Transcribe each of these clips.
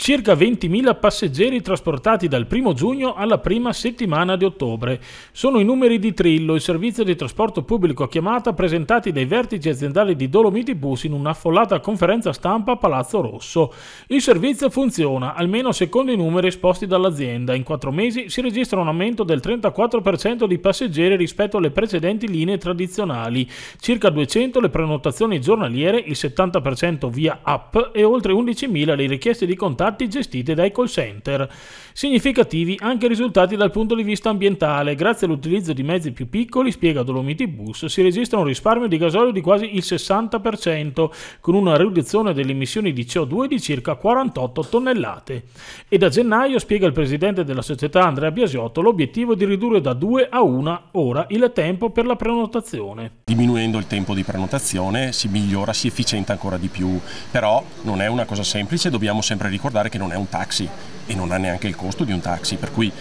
Circa 20.000 passeggeri trasportati dal 1 giugno alla prima settimana di ottobre. Sono i numeri di Trillo, il servizio di trasporto pubblico a chiamata presentati dai vertici aziendali di Dolomiti Bus in un'affollata conferenza stampa a Palazzo Rosso. Il servizio funziona, almeno secondo i numeri esposti dall'azienda. In 4 mesi si registra un aumento del 34% di passeggeri rispetto alle precedenti linee tradizionali. Circa 200 le prenotazioni giornaliere, il 70% via app e oltre 11.000 le richieste di contatti gestite dai call center. Significativi anche i risultati dal punto di vista ambientale. Grazie all'utilizzo di mezzi più piccoli, spiega Dolomiti Bus, si registra un risparmio di gasolio di quasi il 60%, con una riduzione delle emissioni di CO2 di circa 48 tonnellate. E da gennaio, spiega il presidente della società Andrea Biasiotto, l'obiettivo è di ridurre da 2 a 1 ora il tempo per la prenotazione. Diminuendo il tempo di prenotazione si migliora, si efficienta ancora di più, però non è una cosa semplice, dobbiamo sempre ricordare che non è un taxi e non ha neanche il costo di un taxi, per cui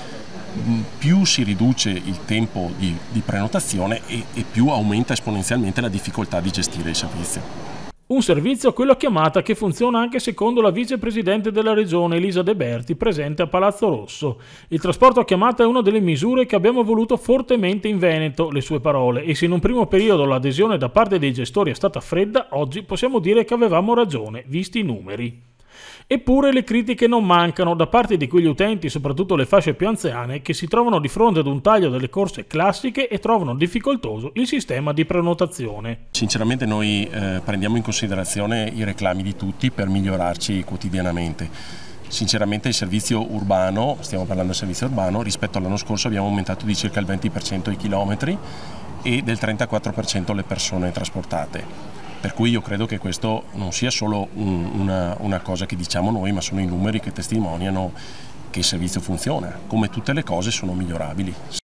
più si riduce il tempo di prenotazione e più aumenta esponenzialmente la difficoltà di gestire il servizio. Un servizio, quello a chiamata, che funziona anche secondo la vicepresidente della regione Elisa De Berti, presente a Palazzo Rosso. Il trasporto a chiamata è una delle misure che abbiamo voluto fortemente in Veneto, le sue parole, e se in un primo periodo l'adesione da parte dei gestori è stata fredda, oggi possiamo dire che avevamo ragione, visti i numeri. Eppure le critiche non mancano da parte di quegli utenti, soprattutto le fasce più anziane, che si trovano di fronte ad un taglio delle corse classiche e trovano difficoltoso il sistema di prenotazione. Sinceramente noi prendiamo in considerazione i reclami di tutti per migliorarci quotidianamente. Sinceramente il servizio urbano, stiamo parlando del servizio urbano, rispetto all'anno scorso abbiamo aumentato di circa il 20% i chilometri e del 34% le persone trasportate. Per cui io credo che questo non sia solo una cosa che diciamo noi, ma sono i numeri che testimoniano che il servizio funziona. Come tutte le cose sono migliorabili.